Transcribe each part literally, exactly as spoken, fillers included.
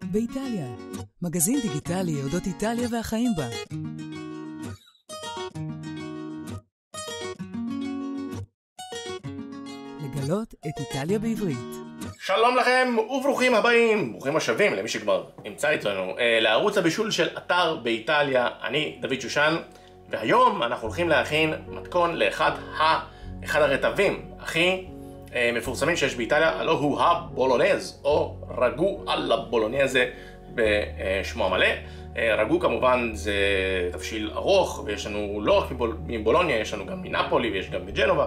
באיטליה, מגזין דיגיטלי אודות איטליה והחיים בה. לגלות את איטליה בעברית. שלום לכם וברוכים הבאים, ברוכים השבים למי שכבר נמצא איתנו לערוץ הבישול של אתר באיטליה. אני דוד שושן, והיום אנחנו הולכים להכין מתכון לאחד ה... אחד הרטבים הכי מפורסמים שיש באיטליה, הלא הוא הבולונז, או רגו אלה בולונזה בשמו המלא. רגו כמובן זה תבשיל ארוך, ויש לנו לא רק מבולוניה, יש לנו גם מנפולי ויש גם מג'נובה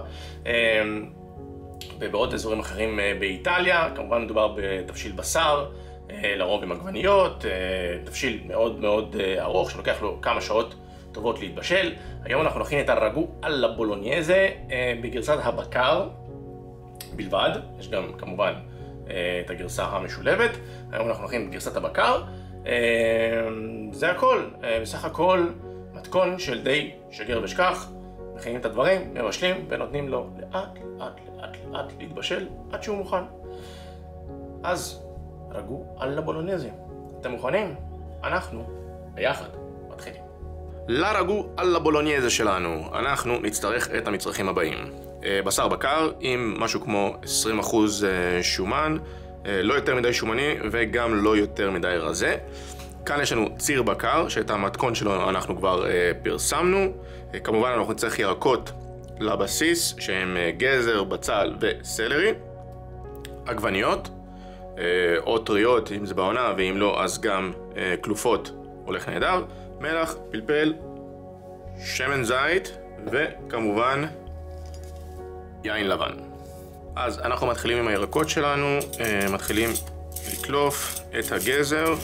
ובעוד אזורים אחרים באיטליה. כמובן מדובר בתבשיל בשר, לרוב עם עגבניות, תבשיל מאוד מאוד ארוך שלוקח לו כמה שעות טובות להתבשל. היום אנחנו נכין את הרגו אלה בולונזה בגרסת הבקר בלבד, יש גם כמובן את הגרסה המשולבת. היום אנחנו נכין את גרסת הבקר. זה הכל, בסך הכל מתכון של די שגר ושכח. מכינים את הדברים, מבשלים ונותנים לו לאט לאט לאט לאט להתבשל עד שהוא מוכן. אז רגו אלה בולונזה, אתם מוכנים? אנחנו ביחד מתחילים. לרגו אלה בולונזה שלנו אנחנו נצטרך את המצרכים הבאים: בשר בקר עם משהו כמו עשרים אחוז שומן, לא יותר מדי שומני וגם לא יותר מדי רזה. כאן יש לנו ציר בקר שאת המתכון שלו אנחנו כבר פרסמנו. כמובן אנחנו נצטרך ירקות לבסיס שהם גזר, בצל וסלרי, עגבניות או טריות אם זה בעונה, ואם לא אז גם כלופות הולך נהדר, מלח, פלפל, שמן זית וכמובן יין לבן. אז אנחנו מתחילים עם הירקות שלנו, מתחילים לקלוף את הגזר.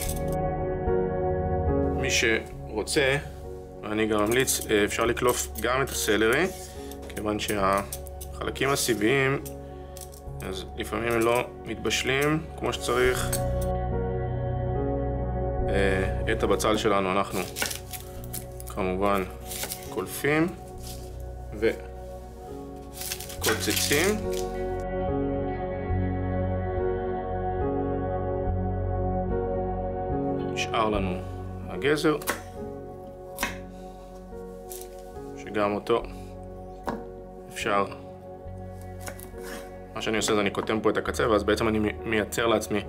מי שרוצה, ואני גם ממליץ, אפשר לקלוף גם את הסלרי, כיוון שהחלקים הסיביים אז לפעמים הם לא מתבשלים כמו שצריך. את הבצל שלנו אנחנו כמובן קולפים וקוצצים. נשאר לנו הגזר, שגם אותו אפשר, מה שאני עושה זה אני קוטם פה את הקצה, ואז בעצם אני מייצר לעצמי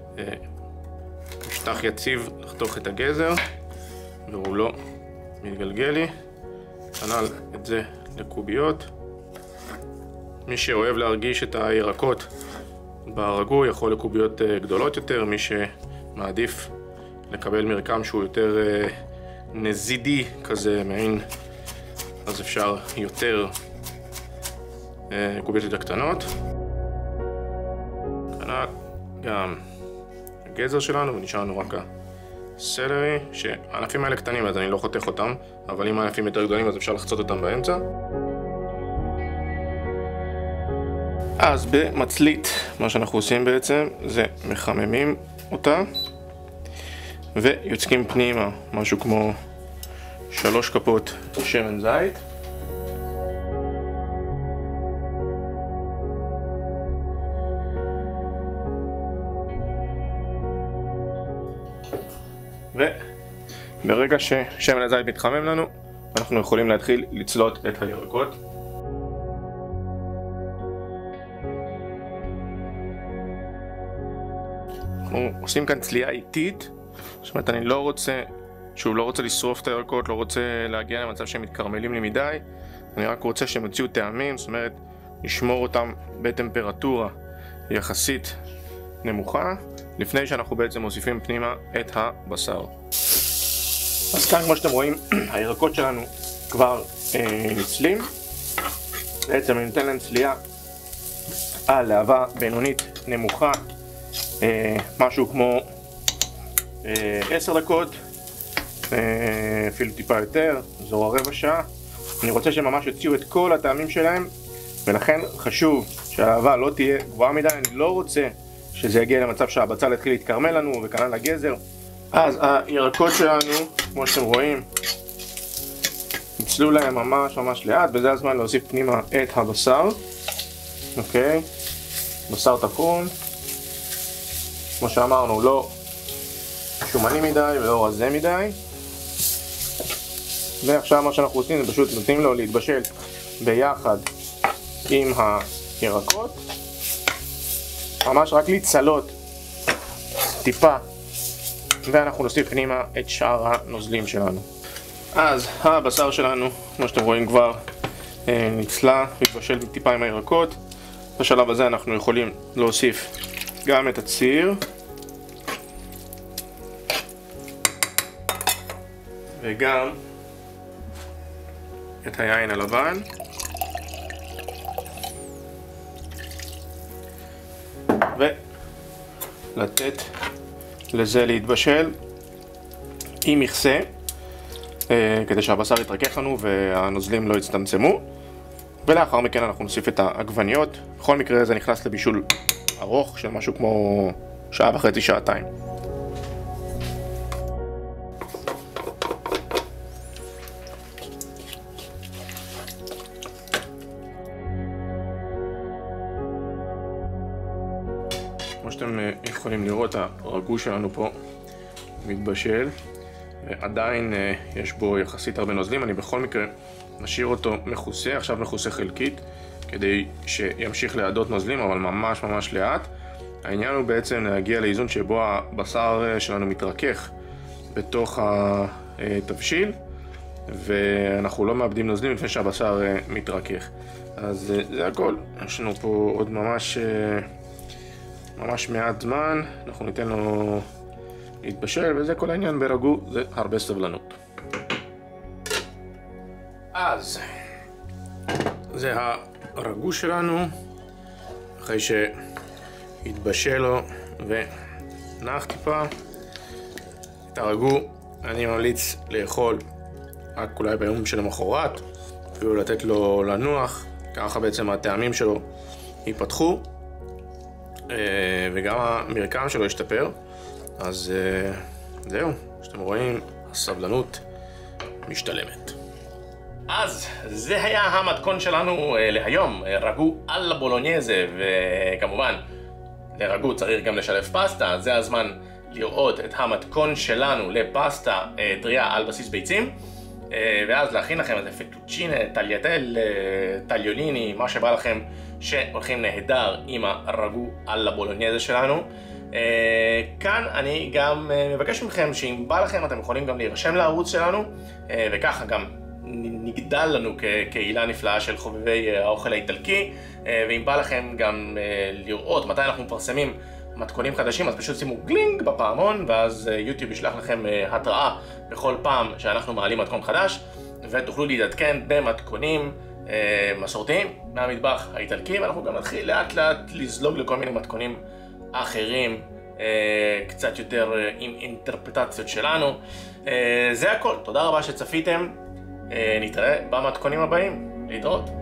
משטח יציב לחתוך את הגזר והוא לא מתגלגל לי. כנ"ל את זה לקוביות. מי שאוהב להרגיש את הירקות ברגו יכול לקוביות גדולות יותר. מי שמעדיף לקבל מרקם שהוא יותר נזידי כזה מעין, אז אפשר יותר קוביות יותר קטנות. כנ"ל גם הגזר שלנו, ונשאר לנו רק הסלרי, שהענפים האלה קטנים אז אני לא חותך אותם, אבל אם הענפים יותר גדולים אז אפשר לחצות אותם באמצע. אז במצלית מה שאנחנו עושים בעצם זה מחממים אותה ויוצקים פנימה משהו כמו שלוש כפות שמן זית. וברגע ששמן הזית מתחמם לנו אנחנו יכולים להתחיל לצלות את הירקות. אנחנו עושים כאן צלייה איטית, זאת אומרת אני לא רוצה, שהוא לא רוצה לשרוף את הירקות, לא רוצה להגיע למצב שהם מתקרמלים לי מדי, אני רק רוצה שהם יוציאו טעמים, זאת אומרת נשמור אותם בטמפרטורה יחסית נמוכה לפני שאנחנו בעצם מוסיפים פנימה את הבשר. אז כאן כמו שאתם רואים הירקות שלנו כבר אה, נצלים. בעצם אני נותן להם צלייה על להבה בינונית נמוכה, אה, משהו כמו אה, עשר דקות, אה, אפילו טיפה יותר, זו הרבע שעה. אני רוצה שממש יוציאו את כל הטעמים שלהם, ולכן חשוב שהלהבה לא תהיה גבוהה מדי. אני לא רוצה שזה יגיע למצב שהבצל יתחיל להתקרמל לנו וכנ"ל הגזר. אז הירקות שלנו כמו שאתם רואים נצלו להם ממש ממש לאט, וזה הזמן להוסיף פנימה את הבשר. אוקיי, בשר טחון כמו שאמרנו, לא שומני מדי ולא רזה מדי. ועכשיו מה שאנחנו עושים זה פשוט נותנים לו להתבשל ביחד עם הירקות, ממש רק לצלות טיפה, ואנחנו נוסיף פנימה את שאר הנוזלים שלנו. אז הבשר שלנו, כמו שאתם רואים, כבר נצלה, מתבשל טיפה עם הירקות. בשלב הזה אנחנו יכולים להוסיף גם את הציר וגם את היין הלבן, ולתת לזה להתבשל עם מכסה כדי שהבשר יתרכך לנו והנוזלים לא יצטמצמו. ולאחר מכן אנחנו נוסיף את העגבניות. בכל מקרה זה נכנס לבישול ארוך של משהו כמו שעה וחצי, שעתיים. כמו שאתם יכולים לראות, הרגו שלנו פה מתבשל ועדיין יש בו יחסית הרבה נוזלים. אני בכל מקרה נשאיר אותו מכוסה, עכשיו מכוסה חלקית, כדי שימשיך להדות נוזלים, אבל ממש ממש לאט. העניין הוא בעצם להגיע לאיזון שבו הבשר שלנו מתרכך בתוך התבשיל, ואנחנו לא מאבדים נוזלים לפני שהבשר מתרכך. אז זה הכל. יש לנו פה עוד ממש ממש מעט זמן, אנחנו ניתן לו להתבשל, וזה כל העניין ברגו, זה הרבה סבלנות. אז זה הרגו שלנו, אחרי שהתבשל לו ונח טיפה. את הרגו אני ממליץ לאכול רק אולי ביום של המחרת, אפילו לתת לו לנוח, ככה בעצם הטעמים שלו ייפתחו וגם המרקם שלו ישתפר. אז זהו, שאתם רואים, הסבלנות משתלמת. אז זה היה המתכון שלנו להיום, רגו על בולונייזה, וכמובן לרגו צריך גם לשלב פסטה. זה הזמן לראות את המתכון שלנו לפסטה טריה על בסיס ביצים, ואז להכין לכם איזה פטוצ'ינה, טליאטל, טליוליני, מה שבא לכם, שהולכים נהדר עם הרגו על הבולונייזה שלנו. כאן אני גם מבקש מכם שאם בא לכם אתם יכולים גם להירשם לערוץ שלנו, וככה גם נגדל לנו כקהילה נפלאה של חובבי האוכל האיטלקי. ואם בא לכם גם לראות מתי אנחנו מפרסמים מתכונים חדשים, אז פשוט שימו גלינג בפעמון, ואז יוטיוב ישלח לכם התראה בכל פעם שאנחנו מעלים מתכון חדש, ותוכלו להתעדכן במתכונים מסורתיים מהמטבח האיטלקי. ואנחנו גם נתחיל לאט לאט לזלוג לכל מיני מתכונים אחרים, קצת יותר עם אינטרפרטציות שלנו. זה הכל, תודה רבה שצפיתם, נתראה במתכונים הבאים, להתראות.